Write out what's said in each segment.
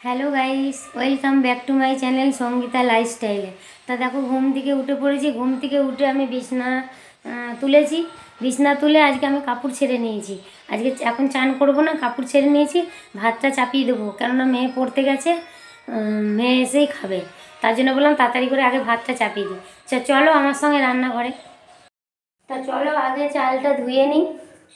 Hello guys, welcome back to my channel Sangeeta লাইফস্টাইলে। তা দেখো, ঘুম থেকে উঠে পড়েছি। ঘুম থেকে উঠে আমি বিছনা তুলেছি। বিছনা তুলে আজকে আমি কাপড় ছেড়ে নিয়েছি। আজকে এখন চান করব না, কাপড় ছেড়ে নিয়েছি। ভাতটা চাপিয়ে দেবো, কেননা মেয়ে পড়তে গেছে, মেয়ে এসেই খাবে। তার জন্য বললাম তাড়াতাড়ি করে আগে ভাতটা চাপিয়ে দিই। চলো আমার সঙ্গে রান্নাঘরে। তা চলো আগে চালটা ধুয়ে নিই।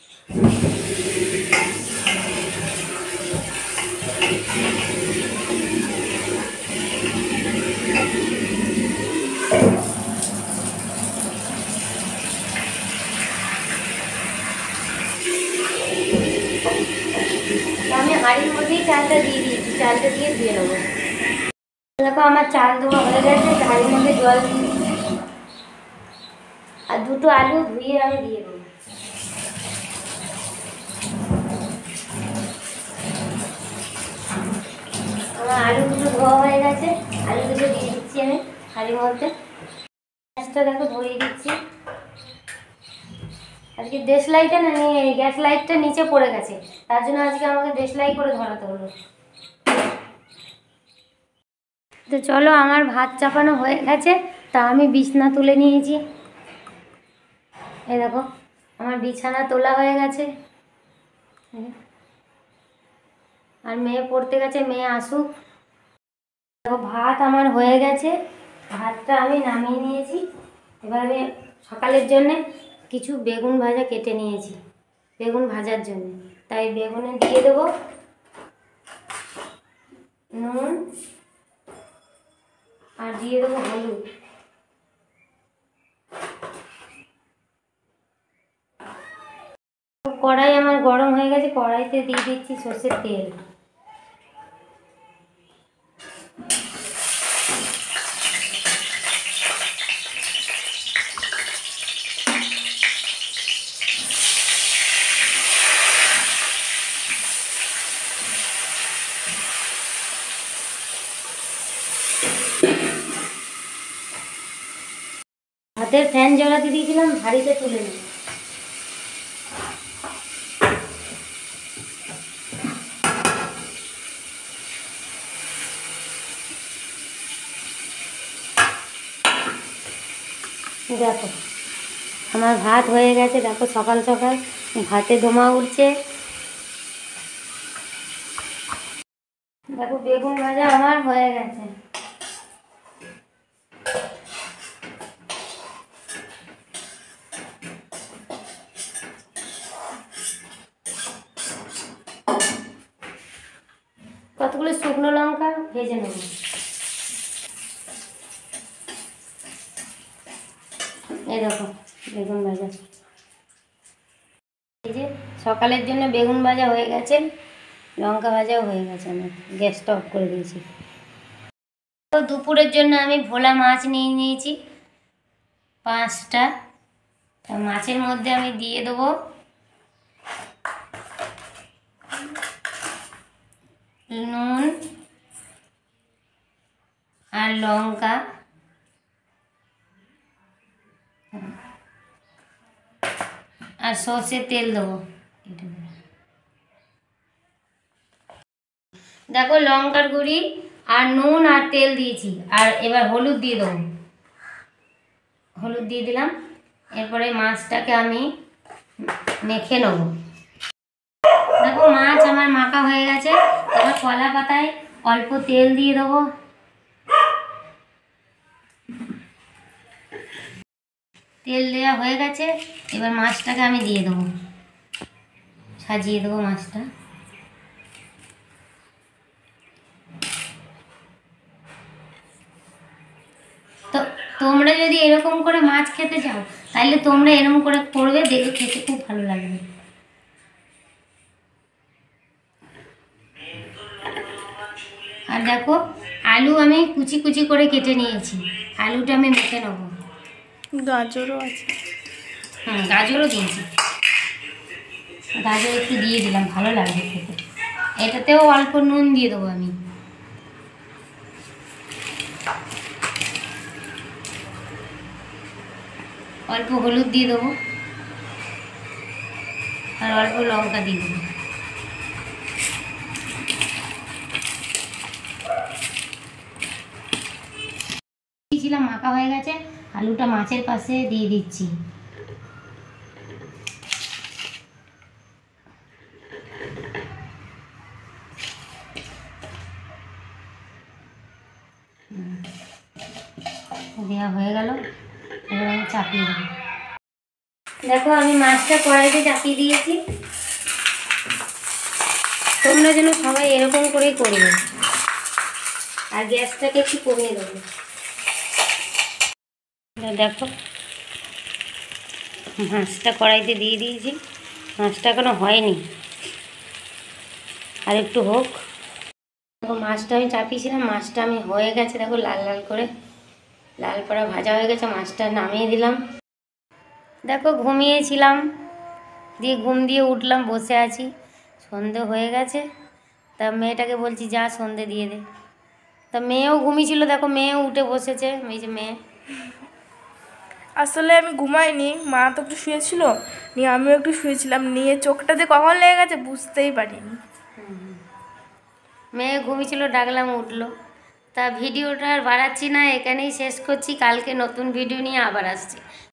আমি হাঁড়ির মধ্যেই চালটা দিয়ে দিয়েছি, চালটা দিয়ে ধুয়ে নেবো। দেখো আমার চাল ধোয়া হয়ে গেছে, হাঁড়ির মধ্যে জল দিয়ে দিয়েছি। আর দুটো আলু ধুয়ে আমি দিয়ে দেবো। আমার আলু দুটো ধোয়া হয়ে গেছে, আলু দুটো দিয়ে দিচ্ছি আমি হাঁড়ির মধ্যে। গ্যাসটা দেখো ধরিয়ে দিচ্ছি। আজকে দেশলাইটা না নিয়ে, গ্যাস লাইটটা নিচে পড়ে গেছে, তার জন্য আজকে আমাকে দেশলাই করে ধরাতে হলো। তো চলো, আমার ভাত চাপানো হয়ে গেছে। তা আমি বিছনা তুলে নিয়েছি। এই দেখো আমার বিছানা তোলা হয়ে গেছে। আর মেয়ে পড়তে গেছে, মেয়ে আসুক। দেখো ভাত আমার হয়ে গেছে, ভাতটা আমি নামিয়ে নিয়েছি। এবার আমি সকালের জন্যে কিছু বেগুন ভাজা কেটে নিয়েছি, বেগুন ভাজার জন্য। তাই বেগুনে দিয়ে দেবো নুন আর দিয়ে দেবো হলুদ। কড়াই আমার গরম হয়ে গেছে, কড়াইতে দিয়ে দিচ্ছি সর্ষের তেল। হাতের ফ্যান জ্বালাতে দিয়েছিলাম, হাঁড়িতে তুলে নিই। দেখো আমার ভাত হয়ে গেছে। দেখো সকাল সকাল ভাতে ধোঁয়া উঠছে। দেখো বেগুন ভাজা আমার হয়ে গেছে। কতগুলো শুকনো লঙ্কা ভেজে নেব। এই দেখো বেগুন ভাজা, এই যে সকালের জন্য বেগুন ভাজা হয়ে গেছে, লঙ্কা ভাজাও হয়ে গেছে। আমি গ্যাসটা অফ করে দিয়েছি। তো দুপুরের জন্য আমি ভোলা মাছ নিয়ে নিয়েছি 5টা। তা মাছের মধ্যে আমি দিয়ে দেবো নুন আর লঙ্কা আর সর্ষের তেল দেবো। দেখো লঙ্কার গুঁড়ি আর নুন আর তেল দিয়েছি। আর এবার হলুদ দিয়ে দেবো, হলুদ দিয়ে দিলাম। এরপরে মাছটাকে আমি মেখে নেব। দেখো মাছ আমার মাখা হয়ে গেছে। এবার কলা পাতায় অল্প তেল দিয়ে দেবো। তেল দেওয়া হয়ে গেছে, এবার মাছটাকে আমি দিয়ে দেবো, সাজিয়ে দেবো মাছটা। তো তোমরা যদি এরকম করে মাছ খেতে চাও, তাহলে তোমরা এরকম করে করবে, দেখে খেতে খুব ভালো লাগবে। আর দেখো আলু আমি কুচি কুচি করে কেটে নিয়েছি, আলুটা আমি মেখে নেবো। গাজরও আছে। গাজরও দিয়েছি, গাজর একটু দিয়ে দিলাম, ভালো লাগবে খেতে। এটাতেও অল্প নুন দিয়ে দেবো আমি। অল্প হলুদ দিয়ে দেবো আর অল্প লঙ্কা দিয়ে দেবো। মাখিয়েছিলাম, মাখা হয়ে গেছে। আলুটা মাছের পাশে দিয়ে দিচ্ছি। দেওয়া হয়ে গেল, এবার আমি চাপিয়ে দেবো। দেখো আমি মাছটা কড়াইতে চাপিয়ে দিয়েছি। তোমরা যেন সবাই এরকম করেই করবে, আর গ্যাসটাকে একটু কমিয়ে দেবো। দেখো মাছটা কড়াইতে দিয়ে দিয়েছি, মাছটা এখনো হয়নি, আর একটু হোক। দেখো মাছটা আমি চাপিয়েছিলাম, মাছটা আমি হয়ে গেছে, দেখো লাল লাল করে লাল করা ভাজা হয়ে গেছে। মাছটা নামিয়ে দিলাম। দেখো ঘুমিয়েছিলাম, দিয়ে ঘুম দিয়ে উঠলাম, বসে আছি, সন্ধে হয়ে গেছে। তা মেয়েটাকে বলছি যা সন্ধে দিয়ে দে। তা মেয়েও ঘুমিয়েছিল, দেখো মেয়েও উঠে বসেছে, এই যে মেয়ে। আসলে আমি ঘুমাইনি, মা তো একটু শুয়েছিল, নিয়ে আমিও একটু শুয়েছিলাম, নিয়ে চোখটাতে কখন লেগে গেছে বুঝতেই পারিনি। মেয়ে ঘুমিয়েছিল, ডাকলাম উঠলো। তা ভিডিওটা আর বাড়াচ্ছি না, এখানেই শেষ করছি। কালকে নতুন ভিডিও নিয়ে আবার আসছি।